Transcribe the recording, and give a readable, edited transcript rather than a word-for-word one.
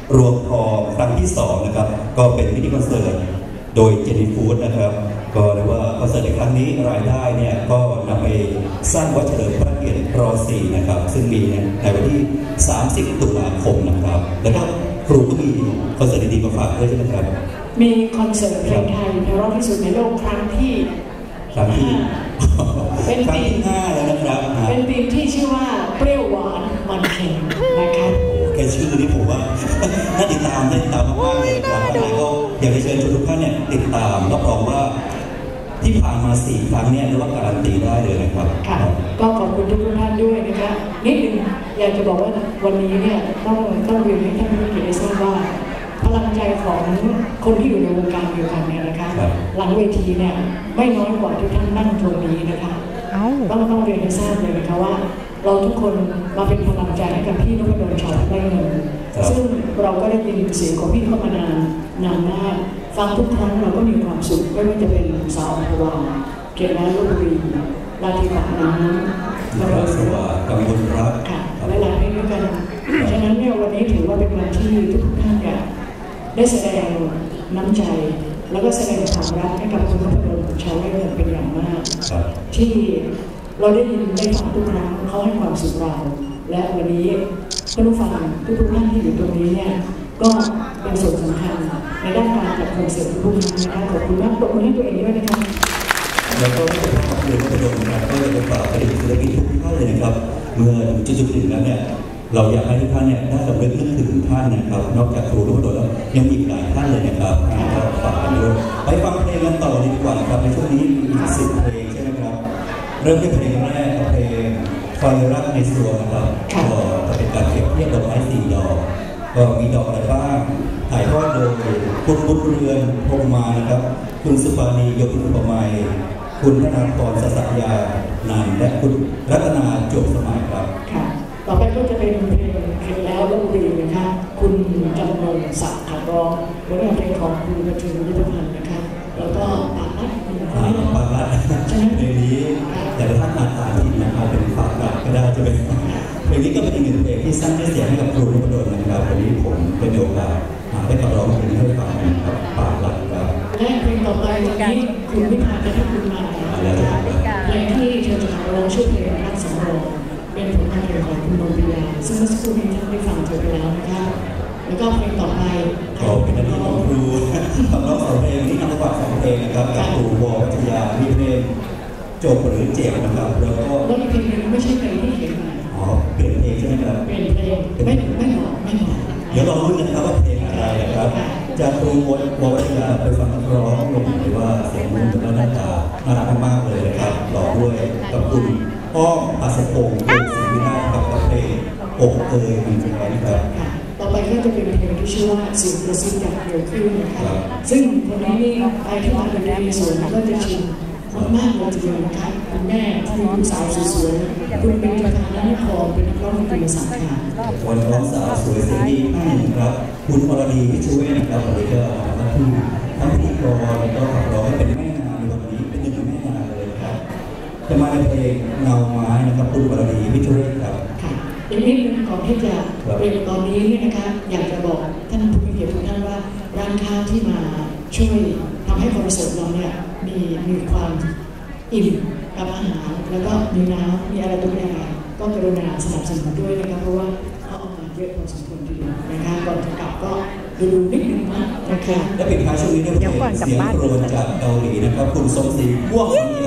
รวมทองครั้งที่2นะครับก็เป็นมินิคอนเสิร์ตโดยเจนี่ฟู้ดนะครับก็เรียกว่าคอนเสิร์ตในครั้งนี้รายได้เนี่ยก็นำไปสร้างวัดเฉลิมพระเกียรติร.4นะครับซึ่งมีในวันที่30 ตุลาคมนะครับแล้วก็ครูก็มีคอนเสิร์ตดีๆมาฝากด้วยใช่ไหมครับมีคอนเสิร์ตเพลงไทยไพเราะที่สุดในโลกครั้งที่เป็นปีที่5แล้วนะครับเป็นปีที่ชื่อว่าเปรี้ยวหวานมันเค็มนะครับแค่ชื่อนี้ผมว่าน่าติดตามมากๆเลยครับท่านก็อยากจะเชิญชวนทุกท่านเนี่ยติดตามรับรองว่าที่ผ่านมา4 ครั้งเนี่ยเรียกว่าการันตีได้เลยนะครับค่ะก็ขอบคุณทุกท่านด้วยนะคะนิดนึงอยากจะบอกว่าวันนี้เนี่ยต้องเรียนให้ท่านผู้เกียรติได้ทราบว่าพลังใจของคนที่อยู่ในวงการเดียวกันเนี่ยนะคะหลังเวทีเนี่ยไม่น้อยกว่าที่ท่านนั่งตรงนี้นะคะต้องเรียนให้ทราบเลยนะคะว่าเราทุกคนมาเป็นพลังใจให้กับพี่นพดล ชาวได้เงินซึ่งเราก็ได้ยินเสียงของพี่เข้ามานานมากฟังทุกครั้งเราก็มีความสุขไม่ว่าจะเป็นสาวพวาเกียรติลพบุรีราธิปากน้ำพระสวัสดิ์กำมลรักค่ะหลายๆเพลงด้วยกันฉะนั้นเนี่ยวันนี้ถือว่าเป็นวันที่ทุกท่านได้แสดงน้ำใจแล้วก็แสดงความรักให้กับคุณนพดล ชาวได้เงินเป็นอย่างมากที่เราได้ยินได้ฟังทุกครั้งเขาให้ความสุขเราและวันนี้ท่านผู้ฟังทุกท่านที่อยู่ตรงนี้เนี่ยก็เป็นส่วนสำคัญในด้านการจัดคอนเสิร์ตทุกครั้งนะคะขอบคุณมากตบมือให้ตัวเองด้วยนะคะแล้วก็ไม่ต้องขอบคุณนพดลนะครับก็จะฝากไปถึงศิลปินทุกท่านเลยนะครับเมื่อจุดๆถึงแล้วเนี่ยเราอยากให้ทุกท่านเนี่ยได้สำนึกนึกถึงท่านนะครับนอกจากครูนพดลแล้วยังมีหลายท่านเลยนะครับก็ฝากกันด้วยไปฟังเพลงกันต่อดีกว่าครับในช่วงนี้มีอีก10 เพลงใช่ไหมครับเริ่มที่เพลงแรกเพลงไฟรักในสวนนะครับก็จะเป็นการเก็บเทียบดอกไม้4 ดอกก็มีดอกอะไรบ้างถ่ายทอดโดยคุณบุญเรือนพงมานะครับคุณสุปานียกุลประมัยคุณธนาพรศศักยานานและคุณรัตนาจบสมัยครับค่ะต่อไปก็จะเป็นเพลงแล้วลพบุรีนะคะคุณจำนงศักดิ์ขับร้องผลงานเพลงของคุณกระทิงยุทธพันธ์นะคะแล้วก็ปากรัดปากรัดเพลงนี้แต่ถ้าอ่านผิดนะครับเป็นปากรัดก็ได้จะเป็นเพลงนี้ก็เป็นอีก1 เพลงที่สร้างเสียงให้กับครูนพดลนะครับวันนี้ผมเป็นโอกาสได้ขับร้องเพลงให้ฟังนะครับปากรัดครับและเพลงต่อไปนี้คุณวิพาจะให้คุณมาเพลงที่เธอจะขับร้องชื่อเพลงรักสำรองเป็นผลงานเพลงของคุณนนทิยาซึ่งเมื่อสักครู่นี้ท่านได้ฟังเธอไปแล้วนะคะแล้วก็เพลงต่อไปก็เป็นหน้าที่ของครูขับร้อง2 เพลงนี้นำมาฝาก2 เพลงนะครับกับครูววิทยามีเพลงจบหรือเจ็บนะครับแล้วก็อีกเพลงนึงไม่ใช่เพลงที่เขียนมาเปลี่ยนเพลงใช่ไหมครับเปลี่ยนเพลงไม่เหมาะเดี๋ยวเราลุ้นกันนะครับว่าเพลงอะไรนะครับจากครูววิทยาไปฟังนักร้องลงหรือว่าเสียงนุ่มและหน้าตาน่ารักมากเลยนะครับต่อด้วยกับคุณอ้อมอัศพงศ์เป็นศิลปินกับเพลงอกเอ่ยมันจะไงนะครับต่อไปก็จะเป็นเพลงที่ชื่อว่าเสียงกระซิบจากเดียวขึ้นนะคะซึ่งคนนี้นี่ไปที่มาเป็นในส่วนก็จะชินมากเลยทีเดียวนะคะคุณแม่ที่ลูกสาวสวยๆคุณเป็นประธานนักร้องเป็นนักร้องดนตรีสังขารวันร้องสาวสวยเสียงดีครับคุณอรดีที่ช่วยนะครับวันนี้ก็ทั้งพิธีกรแล้วก็ขับร้องเป็นแม่งานในวันนี้เป็น1 ในแม่งานเลยครับจะมาในเพลงเงาไม้นะครับคุณอรดีที่ช่วยครับอีกนิดนึงก่อนที่จะเป็นตอนนี้เนี่ยนะคะอยากจะบอกท่านผู้มีเกียรติทุกท่านว่าร้านค้าที่มาช่วยทำให้คอนเสิร์ตเราเนี่ยมีความอิ่มกับอาหารแล้วก็มีน้ำมีอะไรทุกอย่างก็กรุณาสนับสนุนด้วยนะคะเพราะว่าเขาเอามาเยอะพอสมควรทีเดียวนะคะก่อนจะกลับก็ดูนิดนึงนะคะและปิดท้ายช่วงนี้ด้วยเพลงเสียงโปรยจากเกาหลีนะครับคุณทรงศรีม่วง